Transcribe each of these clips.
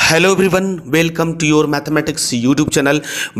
Hello everyone, welcome to your mathematics YouTube channel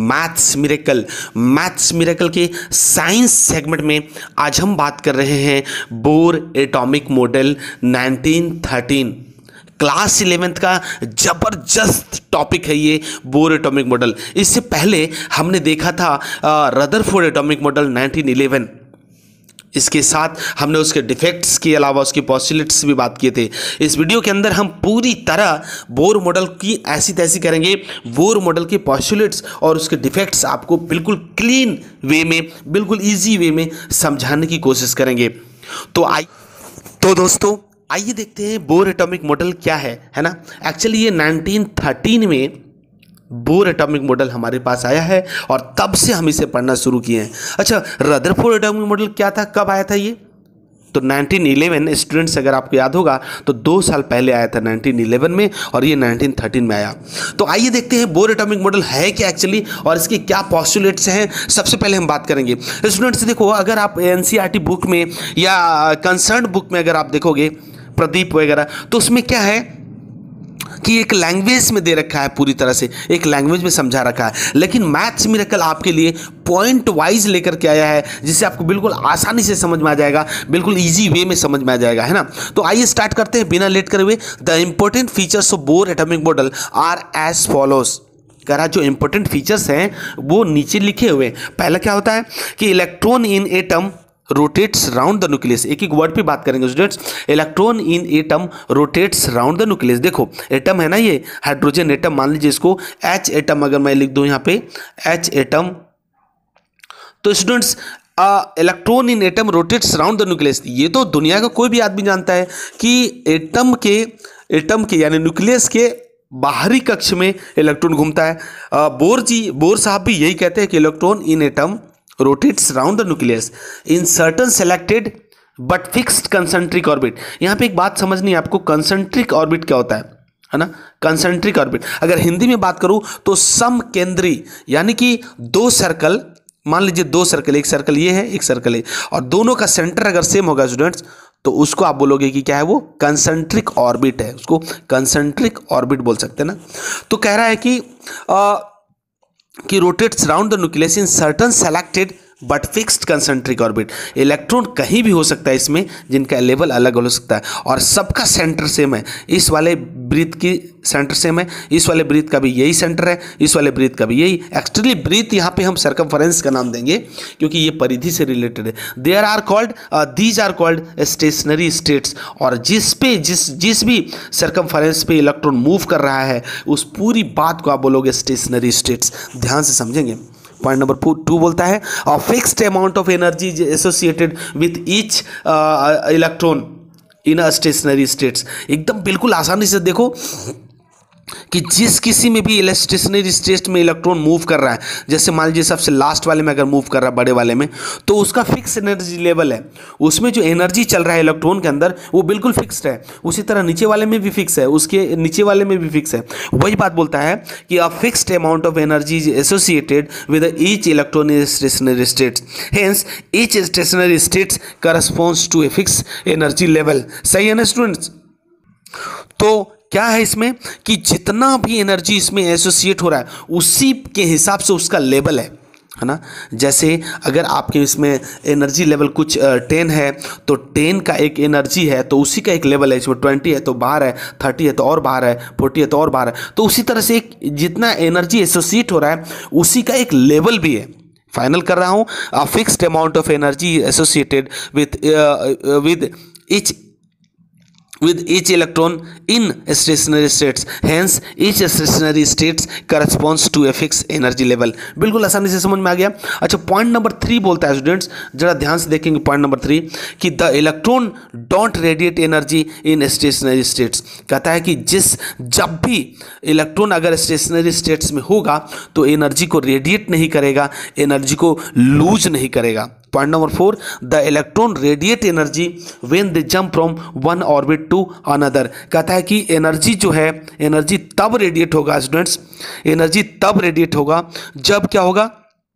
maths miracle के science segment में आज हम बात कर रहे हैं bore atomic model 1913। Class 11th का ज़बरदस्त टॉपिक है ये बोर एटॉमिक मॉडल। इससे पहले हमने देखा था रदरफोर्ड एटॉमिक मॉडल 1911। इसके साथ हमने उसके डिफेक्ट्स के अलावा उसके पॉस्टुलेट्स भी बात किए थे। इस वीडियो के अंदर हम पूरी तरह बोर मॉडल की ऐसी तैसी करेंगे। बोर मॉडल के पॉस्टुलेट्स और उसके डिफेक्ट्स आपको बिल्कुल क्लीन वे में, बिल्कुल इजी वे में समझाने की कोशिश करेंगे। तो दोस्तों आइए देखते हैं बोर एटॉमिक मॉडल क्या है ना। एक्चुअली ये 1913 में बोर एटॉमिक मॉडल हमारे पास आया है और तब से हम इसे पढ़ना शुरू किए हैं। अच्छा, रदरफोर्ड एटॉमिक मॉडल क्या था, कब आया था ये? तो 1911 स्टूडेंट्स, अगर आपको याद होगा तो 2 साल पहले आया था 1911 में, और ये 1913 में आया। तो आइए देखते हैं बोर एटॉमिक मॉडल है क्या एक्चुअली और इसके क्या पॉस्टुलेट्स हैं। सबसे पहले हम बात करेंगे स्टूडेंट्स, देखो अगर आप एनसीईआरटी बुक में या कंसर्न बुक में अगर आप देखोगे प्रदीप वगैरह, तो उसमें क्या है कि एक लैंग्वेज में दे रखा है, पूरी तरह से एक लैंग्वेज में समझा रखा है। लेकिन मैथ्स मिरेकल आपके लिए पॉइंट वाइज लेकर के आया है, जिससे आपको बिल्कुल आसानी से समझ में आ जाएगा, बिल्कुल इजी वे में समझ में आ जाएगा, है ना। तो आइए स्टार्ट करते हैं बिना लेट करे हुए। The important features of Bohr atomic model are as follows. करा जो इंपॉर्टेंट फीचर्स हैं वो नीचे लिखे हुए। पहला क्या होता है कि electron in atom rotates round the nucleus. एक एक वर्ड पे बात करेंगे students. Electron in atom rotates round the nucleus. देखो एटम है ना, ये हाइड्रोजन एटम, मान लीजिए इसको एच एटम अगर मैं लिख दूं यहाँ पे एच एटम, तो students electron in atom rotates round the nucleus. ये तो दुनिया का कोई भी आदमी जानता है कि एटम के यानी न्यूक्लियस के बाहरी कक्ष में इलेक्ट्रॉन घूमता है। बोर साहब भी यही कहते हैं कि electron in atom rotates round the nucleus in certain selected but fixed concentric orbit। यहाँ पे एक बात समझनी है आपको, concentric orbit क्या होता है ना। concentric orbit अगर हिंदी में बात करूँ तो समकेंद्री, यानी कि दो सर्कल, मान लीजिए 2 सर्कल, एक सर्कल ये है, एक सर्कल है, और दोनों का सेंटर अगर सेम होगा स्टूडेंट्स, तो उसको आप बोलोगे कि क्या है, वो कंसेंट्रिक ऑर्बिट है, उसको कंसेंट्रिक ऑर्बिट बोल सकते हैं ना। तो कह रहा है कि rotates round the nucleus in certain selected but fixed concentric orbit. Electron कहीं भी हो सकता है इसमें, जिनका लेवल अलग हो सकता है, और सबका सेंटर सेम है। इस वाले ब्रीथ की सेंटर सेम है, इस वाले ब्रीथ का भी यही सेंटर है, इस वाले ब्रीथ का भी यही। एक्चुअली ब्रीथ यहाँ पे हम सर्कमफरेंस का नाम देंगे क्योंकि ये परिधि से रिलेटेड है। These are called stationary states. और जिस भी सर्कमफरेंस पे इलेक्ट्रॉन मूव कर रहा है, उस पूरी बात को आप बोलोगे स्टेशनरी स्टेट्स। ध्यान से समझेंगे। पॉइंट नंबर 2 बोलता है a fixed amount of energy associated with each electron in a stationary states. एकदम बिल्कुल आसानी से देखो कि जिस किसी में भी स्टेशनरी स्टेट में इलेक्ट्रॉन मूव कर रहा है, जैसे मान लीजिए सबसे लास्ट वाले में अगर मूव कर रहा है, बड़े वाले में, तो उसका फिक्स एनर्जी लेवल है, उसमें जो एनर्जी चल रहा है इलेक्ट्रॉन के अंदर वो बिल्कुल फिक्स्ड है। उसी तरह नीचे वाले में भी फिक्स है, उसके नीचे वाले में भी फिक्स है। वही बात बोलता है कि a fixed amount of energy is associated with each electron in stationary states, hence each stationary states corresponds to a fix energy level. सही है ना स्टूडेंट्स। तो क्या है इसमें कि जितना भी एनर्जी इसमें एसोसिएट हो रहा है उसी के हिसाब से उसका लेवल है ना। जैसे अगर आपके इसमें एनर्जी लेवल कुछ 10 है, तो 10 का एक एनर्जी है, तो उसी का एक लेवल है। इसमें 20 है तो बाहर है, 30 है तो और बाहर है, 40 है तो और बाहर है। तो उसी तरह से एक जितना एनर्जी एसोसिएट हो रहा है उसी का एक लेवल भी है। फाइनल कर रहा हूँ, a fixed amount of energy associated with each electron in stationary states, hence each stationary states corresponds to a fixed energy level। बिल्कुल आसानी से समझ में आ गया। अच्छा, पॉइंट नंबर 3 बोलता है स्टूडेंट्स, जरा ध्यान से देखेंगे पॉइंट नंबर 3 कि the electron don't radiate energy in stationary states. कहता है कि जब भी इलेक्ट्रॉन अगर स्टेशनरी स्टेट्स में होगा तो एनर्जी को रेडिएट नहीं करेगा, एनर्जी को लूज नहीं करेगा। Point number 4, the electron radiate energy when they jump from one orbit to another. कहता है कि एनर्जी जो है, एनर्जी तब रेडिएट होगा स्टूडेंट्स, एनर्जी तब रेडिएट होगा जब क्या होगा,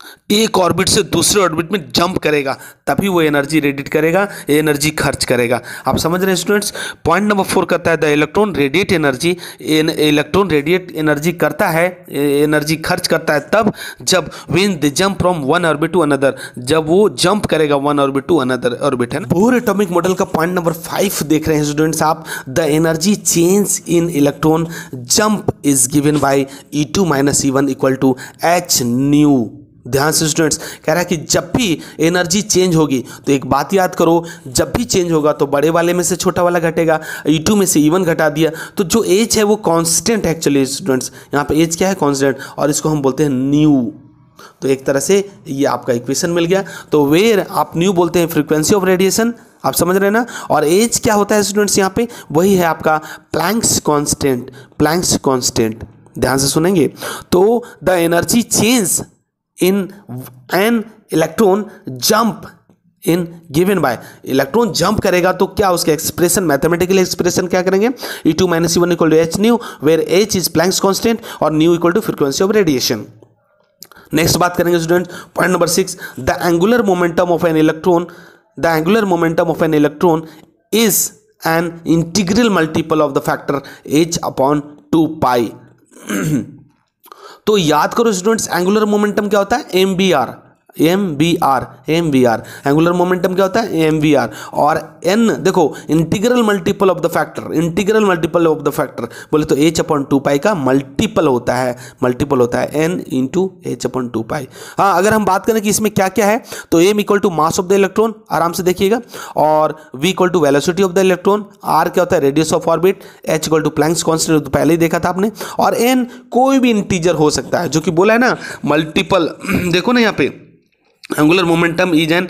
एक ऑर्बिट से दूसरे ऑर्बिट में जंप करेगा, तभी वो एनर्जी रेडिएट करेगा, एनर्जी खर्च करेगा। आप समझ रहे हैं स्टूडेंट्स। पॉइंट नंबर 4 करता है the electron radiate energy. Electron radiate energy करता है, एनर्जी खर्च करता है तब जब when they jump from one orbit to another, जब वो जंप करेगा one orbit to another orbit, है ना। बोर एटॉमिक मॉडल का पॉइंट नंबर 5 देख रहे हैं स्टूडेंट्स आप। The energy change in electron jump is given by E2 - E1 equal to h nu. ध्यान से स्टूडेंट्स, कह रहा है कि जब भी एनर्जी चेंज होगी तो एक बात याद करो, जब भी चेंज होगा तो बड़े वाले में से छोटा वाला घटेगा। E2 में से E1 घटा दिया तो जो एच है वो कांस्टेंट है एक्चुअली स्टूडेंट्स। यहाँ पे एच क्या है? कांस्टेंट, और इसको हम बोलते हैं न्यू। तो एक तरह से ये आपका इक्वेशन मिल गया। तो वेयर आप न्यू बोलते हैं फ्रीक्वेंसी ऑफ रेडिएशन, आप समझ रहे हैं ना। और एच क्या होता है स्टूडेंट्स? यहाँ पे वही है आपका प्लैंक्स कांस्टेंट, प्लैंक्स कांस्टेंट। ध्यान से सुनेंगे। तो the energy change in an electron jump in given by, electron jump करेगा तो क्या उसके एक्सप्रेशन, मैथमेटिकल एक्सप्रेशन क्या करेंगे? E2 - E1 equal to h nu, where h is Planck's constant और nu equal to frequency of radiation. Next बात करेंगे student, point number 6, the angular momentum of an electron, the angular momentum of an electron is an integral multiple of the factor h/2 pi. तो याद करो students, angular momentum क्या होता है? MBR, angular momentum क्या होता है? MBR। और n देखो integral multiple of the factor, integral multiple of the factor बोले तो h/2 पाई का मल्टीपल होता है, मल्टीपल होता है n इंटू h/2 पाई। हाँ, अगर हम बात करें कि इसमें क्या क्या है तो m equal to mass of the electron, आराम से देखिएगा, और v equal to velocity of the electron, r क्या होता है? Radius of orbit, h equal to Planck's constant, तो पहले ही देखा था आपने, और n कोई भी इंटीजर हो सकता है, जो कि बोला है ना मल्टीपल। देखो ना यहाँ पे एंगुलर मोमेंटम इज एन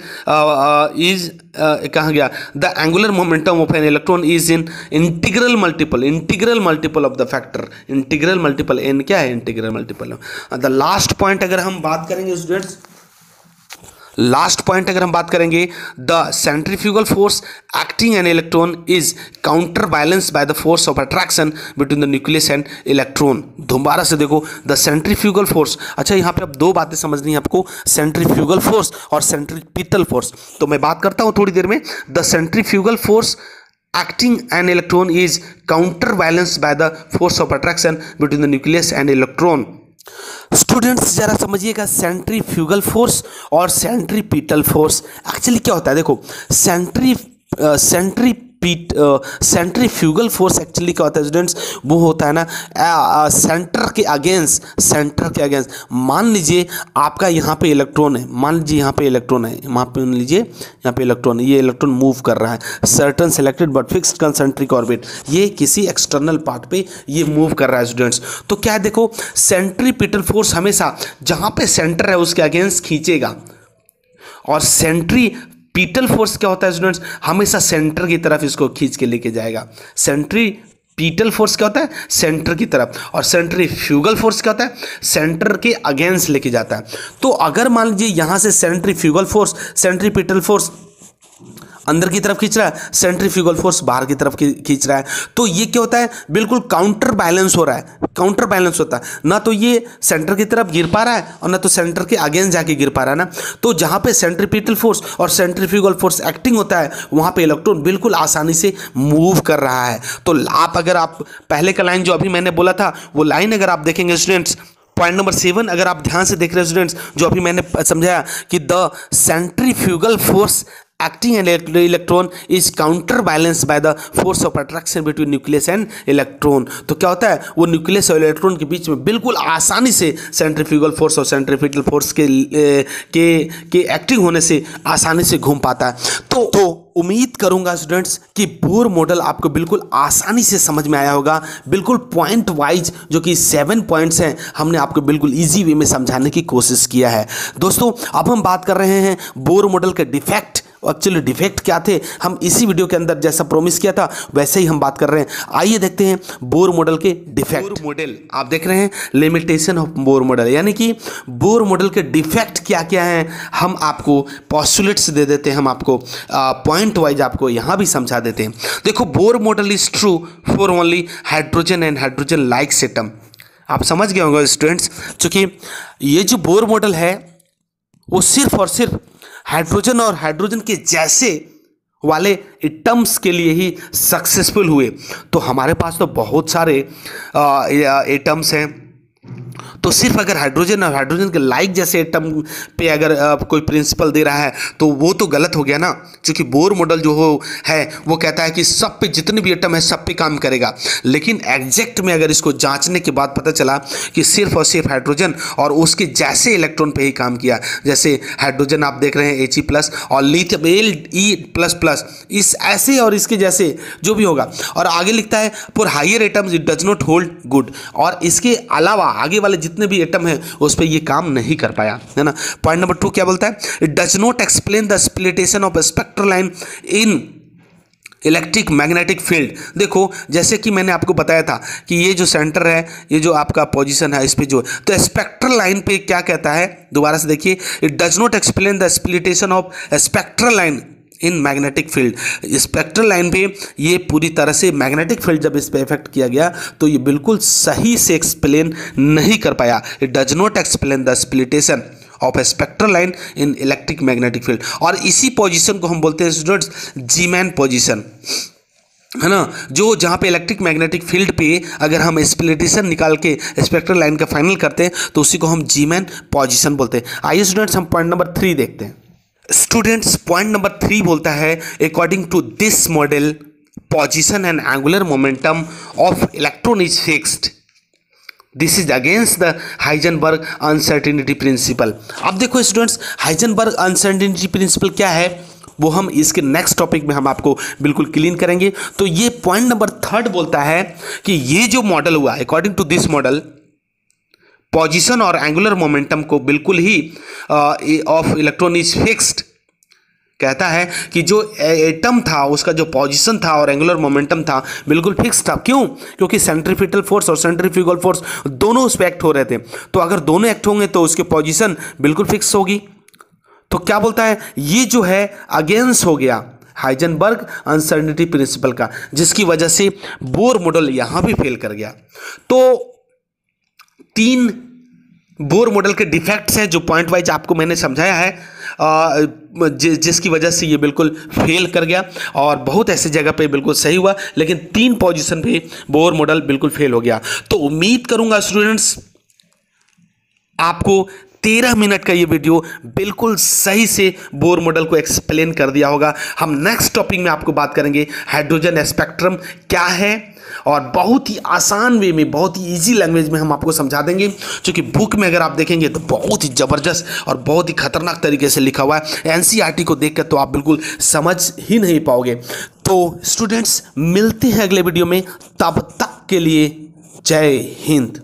कहाँ गया? The angular momentum of an electron is in integral multiple of the factor, integral multiple N क्या है? Integral multiple. The last point अगर हम बात करेंगे स्टूडेंट्स, लास्ट पॉइंट अगर हम बात करेंगे, the centrifugal force acting an electron is counter balance by the force of attraction between the nucleus and electron. दोबारा से देखो, द सेंट्रीफ्यूगल फोर्स। अच्छा, यहाँ पे अब दो बातें समझनी है आपको, सेंट्रीफ्यूगल फोर्स और सेंट्रीपिटल फोर्स। तो मैं बात करता हूँ थोड़ी देर में। The centrifugal force acting an electron is counterbalanced by the force of attraction between the nucleus and electron। Students जरा समझिएगा, सेंट्रीफ्यूगल फोर्स और सेंट्रीपिटल फोर्स एक्चुअली क्या होता है? देखो, सेंट्रीफ्यूगल फोर्स एक्चुअली क्या होता है स्टूडेंट्स? वो होता है ना सेंटर के अगेंस्ट। मान लीजिए आपका यहाँ पे इलेक्ट्रॉन है, मान लीजिए यहाँ पे इलेक्ट्रॉन है, मान लीजिए यहाँ पे इलेक्ट्रॉन, ये इलेक्ट्रॉन मूव कर रहा है certain selected but fixed concentric orbit, ये किसी एक्सटर्नल पार्ट पे ये मूव कर रहा है स्टूडेंट्स। तो क्या है? देखो, सेंट्रीपिटल फोर्स हमेशा जहाँ पे सेंटर है उसके अगेंस्ट खींचेगा, और सेंट्रीपिटल फोर्स क्या होता है स्टूडेंट्स? हमेशा सेंटर की तरफ इसको खींच के लेके जाएगा। सेंट्रीपिटल फोर्स क्या होता है? सेंटर की तरफ। और सेंट्रीफ्यूगल फोर्स क्या होता है? सेंटर के अगेंस्ट लेके जाता है। तो अगर मान लीजिए यहां से सेंट्रीफ्यूगल फोर्स, सेंट्रीपिटल फोर्स अंदर की तरफ खींच रहा है, सेंट्रीफ्यूगल फोर्स बाहर की तरफ खींच रहा है, तो ये क्या होता है? बिल्कुल काउंटर बैलेंस हो रहा है, काउंटर बैलेंस होता है ना। तो ये सेंटर की तरफ गिर पा रहा है और ना तो सेंटर के अगेंस्ट जाके गिर पा रहा है ना। तो जहां पे सेंट्रीपिटल फोर्स और सेंट्रीफ्यूगल फोर्स एक्टिंग होता है, वहां पे इलेक्ट्रॉन बिल्कुल आसानी से मूव कर रहा है। तो अगर आप पहले का लाइन जो अभी मैंने बोला था, वो लाइन अगर आप देखेंगे स्टूडेंट्स, पॉइंट नंबर 7 अगर आप ध्यान से देख रहे हैं स्टूडेंट्स, जो अभी मैंने समझाया कि the centrifugal force acting an electron is counterbalanced by the force of attraction between nucleus and electron। तो क्या होता है? वो न्यूक्लियस और इलेक्ट्रॉन के बीच में बिल्कुल आसानी से सेंट्रीफ्यूगल फोर्स और सेंट्रीपिटल फोर्स के एक्टिंग होने से आसानी से घूम पाता है। तो उम्मीद करूंगा स्टूडेंट्स कि बोर मॉडल आपको बिल्कुल आसानी से समझ में आया होगा। बिल्कुल पॉइंट वाइज जो कि 7 पॉइंट्स हैं, हमने आपको बिल्कुल इजी वे में समझाने की कोशिश किया है। दोस्तों, अब हम बात कर रहे हैं बोर मॉडल के डिफेक्ट। एक्चुअली डिफेक्ट क्या थे, हम इसी वीडियो के अंदर जैसा प्रॉमिस किया था वैसे ही हम बात कर रहे हैं। आइए देखते हैं बोर मॉडल के डिफेक्ट। बोर मॉडल आप देख रहे हैं, लिमिटेशन ऑफ बोर मॉडल, यानी कि बोर मॉडल के डिफेक्ट क्या क्या हैं, हम आपको पॉस्टुलेट्स दे देते हैं, हम आपको पॉइंट वाइज आपको यहाँ भी समझा देते हैं। देखो, Bohr model is true for only hydrogen and hydrogen like atom. आप समझ गए होंगे स्टूडेंट्स, क्योंकि ये जो बोर मॉडल है वो सिर्फ और सिर्फ हाइड्रोजन और हाइड्रोजन के जैसे वाले एटम्स के लिए ही सक्सेसफुल हुए। तो हमारे पास तो बहुत सारे एटम्स हैं, तो सिर्फ अगर हाइड्रोजन और हाइड्रोजन के लाइक जैसे एटम पे अगर कोई प्रिंसिपल दे रहा है तो वो तो गलत हो गया ना, क्योंकि बोर मॉडल जो है वो कहता है कि सब पे जितने भी एटम है सब पे काम करेगा। लेकिन एग्जैक्ट में अगर इसको जांचने के बाद पता चला कि सिर्फ और सिर्फ हाइड्रोजन और उसके जैसे इलेक्ट्रॉन पे ही काम किया। जैसे हाइड्रोजन आप देख रहे हैं He+ और लिथियम He++, इस ऐसे और इसके जैसे जो भी होगा। और आगे लिखता है for higher atoms it does not hold good, और इसके अलावा आगे वाले जितने भी एटम है उस पर ये काम नहीं कर पाया, है ना। पॉइंट नंबर 2 क्या बोलता है? It does not explain the स्प्लिटेशन of spectral line in electric magnetic field. देखो जैसे कि मैंने आपको बताया था कि ये जो सेंटर है, ये जो आपका पोजीशन है, इस पे जो तो स्पेक्ट्रल लाइन पे क्या कहता है, दोबारा से देखिए, it does not explain the स्प्लिटेशन of spectral line in magnetic field. Spectral line पे ये पूरी तरह से मैग्नेटिक फील्ड जब इस पे इफेक्ट किया गया तो ये बिल्कुल सही से एक्सप्लेन नहीं कर पाया। It does not explain the स्प्लिटेशन of a spectral line in electric magnetic field. और इसी पोजीशन को हम बोलते हैं स्टूडेंट्स जीमैन पोजीशन, है ना, जो जहाँ पे इलेक्ट्रिक मैग्नेटिक फील्ड पे अगर हम स्प्लिटेशन निकाल के स्पेक्ट्रल लाइन का फाइनल करते हैं तो उसी को हम जीमैन पोजीशन बोलते हैं। आइए स्टूडेंट्स हम पॉइंट नंबर 3 देखते हैं। स्टूडेंट्स पॉइंट नंबर 3 बोलता है according to this model position and angular momentum of electron is fixed, this is against the Heisenberg uncertainty principle. अब देखो स्टूडेंट्स, हाइजेनबर्ग अनसर्टेनिटी प्रिंसिपल क्या है वो हम इसके नेक्स्ट टॉपिक में हम आपको बिल्कुल क्लीन करेंगे। तो ये पॉइंट नंबर 3 बोलता है कि ये जो मॉडल हुआ according to this model position और एंगुलर मोमेंटम को बिल्कुल ही ऑफ इलेक्ट्रॉन इज फिक्स्ड, कहता है कि जो एटम था उसका जो पोजीशन था और एंगुलर मोमेंटम था बिल्कुल फिक्स था। क्यों? क्योंकि सेंट्रीफ्यूगल फोर्स और सेंट्रीफ्यूगल फोर्स दोनों उस पर एक्ट हो रहे थे। तो अगर दोनों एक्ट होंगे तो उसकी पोजीशन बिल्कुल फिक्स होगी। तो क्या बोलता है, ये जो है अगेंस्ट हो गया हाइजेनबर्ग अनसर्टेनिटी प्रिंसिपल का, जिसकी वजह से बोर मॉडल यहां भी फेल कर गया। तो 3 बोर मॉडल के डिफेक्ट्स हैं जो पॉइंट वाइज आपको मैंने समझाया है, जिसकी वजह से ये बिल्कुल फेल कर गया। और बहुत ऐसी जगह पे बिल्कुल सही हुआ, लेकिन 3 पोजीशन पे बोर मॉडल बिल्कुल फेल हो गया। तो उम्मीद करूंगा स्टूडेंट्स आपको 13 मिनट का ये वीडियो बिल्कुल सही से बोर मॉडल को एक्सप्लेन कर दिया होगा। हम नेक्स्ट टॉपिक में आपको बात करेंगे हाइड्रोजन स्पेक्ट्रम क्या है, और बहुत ही आसान वे में, बहुत ही इजी लैंग्वेज में हम आपको समझा देंगे। क्योंकि बुक में अगर आप देखेंगे तो बहुत ही ज़बरदस्त और बहुत ही खतरनाक तरीके से लिखा हुआ है। एनसीईआरटी को देखकर तो आप बिल्कुल समझ ही नहीं पाओगे। तो स्टूडेंट्स मिलते हैं अगले वीडियो में, तब तक के लिए जय हिंद।